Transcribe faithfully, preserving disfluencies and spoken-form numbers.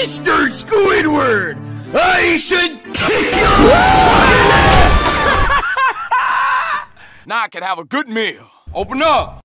Mister Squidward! I should kick your fucking ass! Now I can have a good meal. Open up!